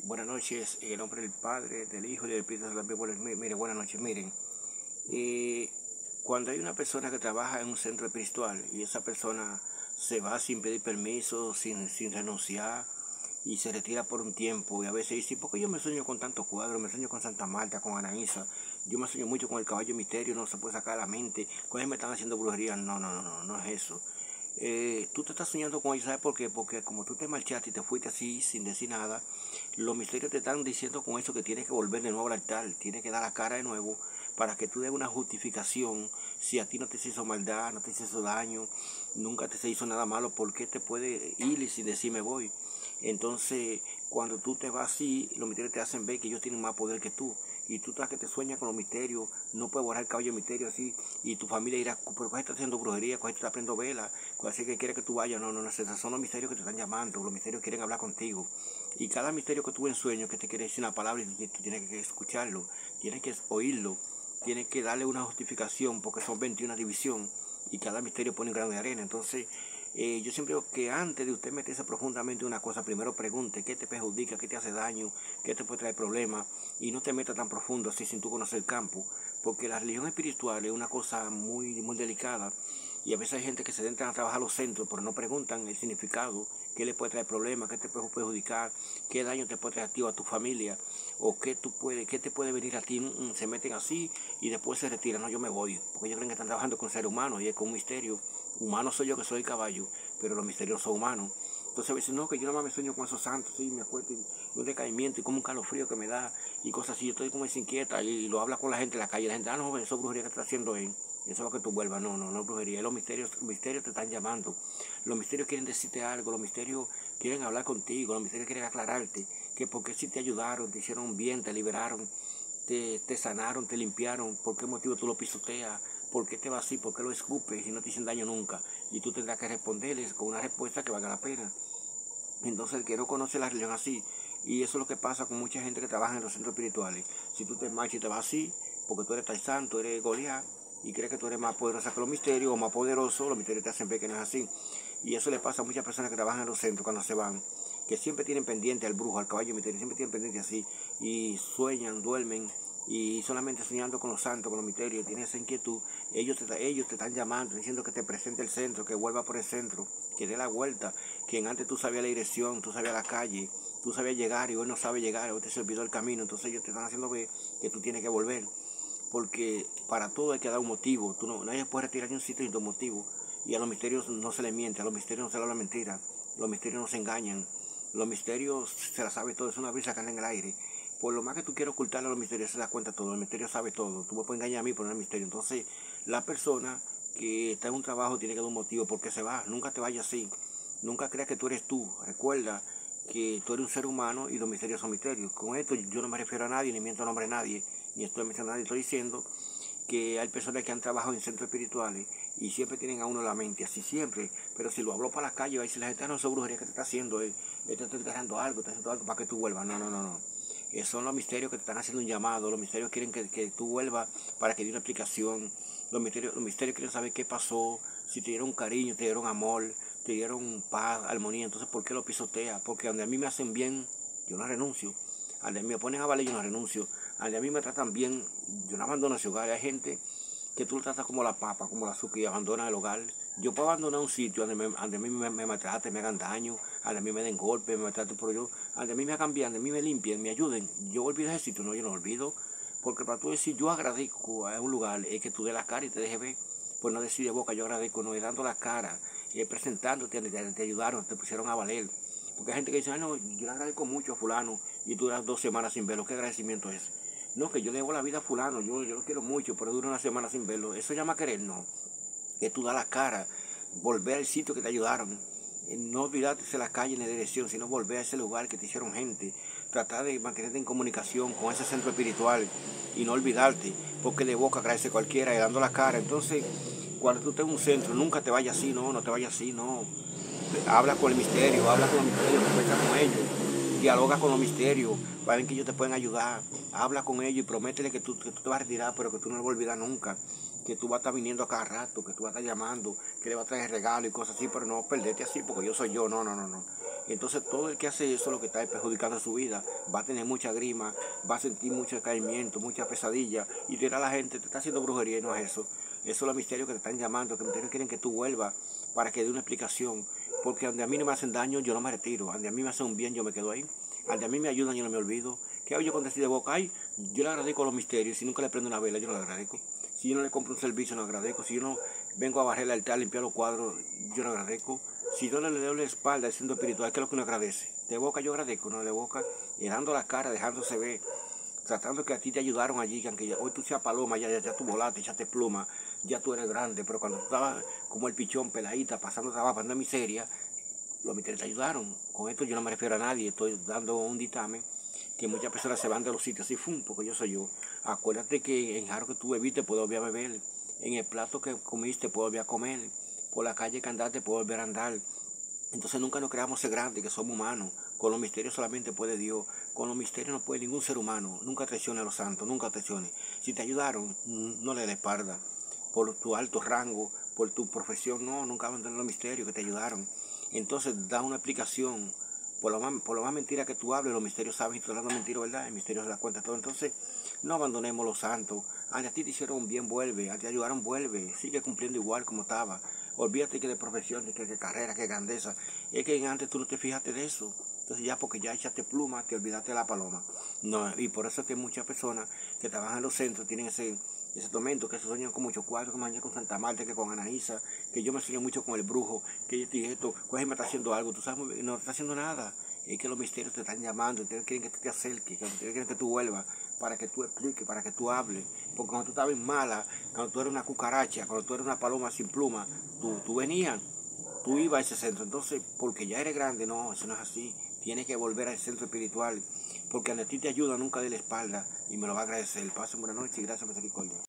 Buenas noches, en el nombre del Padre, del Hijo y del Espíritu Santo. Mire, buenas noches, miren. eh, Cuando hay una persona que trabaja en un centro espiritual y esa persona se va sin pedir permiso, sin renunciar y se retira por un tiempo y a veces dice, ¿por qué yo me sueño con tantos cuadros? Me sueño con Santa Marta, con Anaísa, yo me sueño mucho con el caballo misterio, no se puede sacar la mente, con él me están haciendo brujería. No es eso. Tú te estás soñando con ellos, ¿sabes por qué? Porque como tú te marchaste y te fuiste así sin decir nada, los misterios te están diciendo con eso que tienes que volver de nuevo al altar, tienes que dar la cara de nuevo para que tú des una justificación. Si a ti no te se hizo maldad, no te se hizo daño, nunca te se hizo nada malo, ¿por qué te puede ir sin decir me voy? Entonces, cuando tú te vas así, los misterios te hacen ver que ellos tienen más poder que tú. Y tú estás que te sueñas con los misterios, no puedes borrar el caballo de misterio así, y tu familia dirá, pero ¿cuál está haciendo brujería? ¿Cuál está aprendiendo vela? ¿Cuál es que quiere que tú vayas? No, esos son los misterios que te están llamando, los misterios quieren hablar contigo. Y cada misterio que tú en sueño que te quiere decir una palabra, y tú tienes que escucharlo, tienes que oírlo, tienes que darle una justificación, porque son 21 divisiones, y cada misterio pone un grano de arena. Entonces, yo siempre digo que antes de usted meterse profundamente en una cosa, primero pregunte qué te perjudica, qué te hace daño, qué te puede traer problemas, y no te metas tan profundo así sin tú conocer el campo, porque la religión espiritual es una cosa muy delicada, y a veces hay gente que se entra a trabajar a los centros, pero no preguntan el significado, qué le puede traer problemas, qué te puede perjudicar, qué daño te puede traer a ti o a tu familia, o qué te puede venir a ti. Se meten así y después se retiran. No, yo me voy, porque ellos creen que están trabajando con seres humanos y es con un misterio. Humano soy yo que soy el caballo, pero los misterios son humanos. Entonces a veces no, que yo nada más me sueño con esos santos, sí, me acuerdo, y un decaimiento y como un calofrío que me da y cosas así. Yo estoy como inquieta y lo habla con la gente en la calle. La gente, no, joven, eso es brujería que está haciendo él. Eso es lo que tú vuelvas. No es brujería. Los misterios te están llamando. Los misterios quieren decirte algo, los misterios quieren hablar contigo, los misterios quieren aclararte que porque si te ayudaron, te hicieron bien, te liberaron, te sanaron, te limpiaron, por qué motivo tú lo pisoteas, por qué te vas así, por qué lo escupes y no te hicieron daño nunca. Y tú tendrás que responderles con una respuesta que valga la pena. Entonces el que no conoce la religión así, y eso es lo que pasa con mucha gente que trabaja en los centros espirituales. Si tú te marchas y te vas así, porque tú eres tan santo, eres Goliat, y crees que tú eres más poderosa que los misterios, o más poderoso, los misterios te hacen ver que no es así. Y eso le pasa a muchas personas que trabajan en los centros cuando se van, que siempre tienen pendiente al brujo, al caballo misterio, siempre tienen pendiente así, y sueñan, duermen, y solamente soñando con los santos, con los misterios, tienes esa inquietud. Ellos te están llamando, diciendo que te presente el centro, que vuelva por el centro, que dé la vuelta, que antes tú sabías la dirección, tú sabías la calle, tú sabías llegar y hoy no sabes llegar, hoy te se olvidó el camino. Entonces ellos te están haciendo ver que tú tienes que volver, porque para todo hay que dar un motivo. Nadie puede retirar de un sitio sin un motivo, y a los misterios no se les miente, a los misterios no se les habla mentira, los misterios no se engañan, los misterios se la sabe todo, es una brisa que anda en el aire. Por lo más que tú quieras ocultarle a los misterios, se da cuenta todo, el misterio sabe todo. Tú me puedes engañar a mí por el misterio. Entonces, la persona que está en un trabajo tiene que dar un motivo porque se va. Nunca te vayas así. Nunca creas que tú eres tú. Recuerda que tú eres un ser humano y los misterios son misterios. Con esto yo no me refiero a nadie, ni miento el nombre de nadie, ni estoy mencionando a nadie. Estoy diciendo que hay personas que han trabajado en centros espirituales y siempre tienen a uno en la mente, así siempre. Pero si lo habló para la calle, va a decir la gente, no, eso es brujería que te está haciendo, él te está enterrando algo, está haciendo algo para que tú vuelvas. No. Son los misterios que te están haciendo un llamado, los misterios quieren que tú vuelvas para que dé una explicación, los misterios quieren saber qué pasó, si te dieron cariño, te dieron amor, te dieron paz, armonía. Entonces, ¿por qué lo pisoteas? Porque donde a mí me hacen bien, yo no renuncio. Donde me ponen a valer, yo no renuncio. Donde a mí me tratan bien, yo no abandono ese hogar. Hay gente que tú lo tratas como la papa, como la azúcar y abandonan el hogar. Yo puedo abandonar un sitio donde a mí me maltraten, me hagan daño, donde a mí me den golpes, me maltraten, pero yo, donde a mí me hagan bien, donde a mí me limpien, me ayuden. Yo olvido ese sitio, no, yo no olvido. Porque para tú decir yo agradezco a un lugar, es que tú des la cara y te dejes ver. Pues no decir de boca yo agradezco, no, es dando la cara, presentándote, te ayudaron, te pusieron a valer. Porque hay gente que dice, ay, no, yo le agradezco mucho a fulano y tú duras 2 semanas sin verlo. ¿Qué agradecimiento es? No, que yo debo la vida a fulano, yo lo quiero mucho, pero dura una semana sin verlo. Eso llama querer, no. Que tú das la cara, volver al sitio que te ayudaron. No olvidarte de la calle ni de dirección, sino volver a ese lugar que te hicieron gente. Tratar de mantenerte en comunicación con ese centro espiritual y no olvidarte, porque de boca agradece cualquiera y dando la cara. Entonces, cuando tú estés en un centro, nunca te vayas así, no te vayas así, no. Habla con el misterio, habla con los misterios, conversa con ellos, dialoga con los misterios, va a ver que ellos te pueden ayudar, habla con ellos y prométele que tú te vas a retirar, pero que tú no lo vas a olvidar nunca, que tú vas a estar viniendo a cada rato, que tú vas a estar llamando, que le vas a traer regalo y cosas así, pero no perderte así, porque yo soy yo, no. Entonces todo el que hace eso lo que está es perjudicando su vida, va a tener mucha grima, va a sentir mucho decaimiento, mucha pesadilla, y dirá la gente, te está haciendo brujería y no es eso. Eso es los misterios que te están llamando, que los misterios quieren que tú vuelvas para que dé una explicación. Porque donde a mí no me hacen daño, yo no me retiro. Donde a mí me hacen un bien, yo me quedo ahí. Donde a mí me ayudan, yo no me olvido. ¿Qué hago yo con decir de boca? Ay, yo le agradezco a los misterios. Si nunca le prendo una vela, yo le agradezco. Si yo no le compro un servicio, no agradezco. Si yo no vengo a barrer el altar, limpiar los cuadros, yo no agradezco. Si yo le doy la espalda al centro espiritual, ¿qué es lo que uno agradece? De boca yo agradezco, no de boca, y dando la cara, dejándose ver, tratando que a ti te ayudaron allí, que aunque hoy tú seas paloma, ya tú volaste, echaste pluma, ya tú eres grande, pero cuando tú estabas como el pichón, peladita, pasando trabajo, pasando miseria, los misterios te ayudaron. Con esto yo no me refiero a nadie, estoy dando un dictamen que muchas personas se van de los sitios así, ¡fum!, porque yo soy yo. Acuérdate que en el jarro que tú bebiste puedo volver a beber, en el plato que comiste puedo volver a comer, por la calle que andaste puedo volver a andar. Entonces nunca nos creamos ser grandes, que somos humanos. Con los misterios solamente puede Dios. Con los misterios no puede ningún ser humano. Nunca traicione a los santos, nunca traicione. Si te ayudaron, no le dé la espalda. Por tu alto rango, por tu profesión, no, nunca abandones los misterios que te ayudaron. Entonces da una explicación. Por lo más mentira que tú hables, los misterios saben si tú estás dando mentira, ¿verdad? El misterio se da cuenta de todo. Entonces, no abandonemos los santos. A ti te hicieron bien, vuelve. A ti te ayudaron, vuelve. Sigue cumpliendo igual como estaba. Olvídate que de profesión, de que carrera, que grandeza. Es que antes tú no te fijaste de eso. Entonces ya porque ya echaste pluma, te olvidaste de la paloma. No, y por eso es que muchas personas que trabajan en los centros tienen ese tormento, que se sueñan con muchos cuadros, que me sueñan con Santa Marta, que con Anaísa, que yo me sueño mucho con el brujo, que esto, pues me está haciendo algo, tú sabes, no está haciendo nada. Es que los misterios te están llamando, quieren que tú te acerques, quieren que tú vuelvas, para que tú expliques, para que tú hables. Porque cuando tú estabas mala, cuando tú eras una cucaracha, cuando tú eras una paloma sin pluma, tú venías, tú ibas a ese centro. Entonces, porque ya eres grande, no, eso no es así. Tienes que volver al centro espiritual, porque a ti te ayuda, nunca de la espalda, y me lo va a agradecer. Pasen buena noche y gracias, misericordia.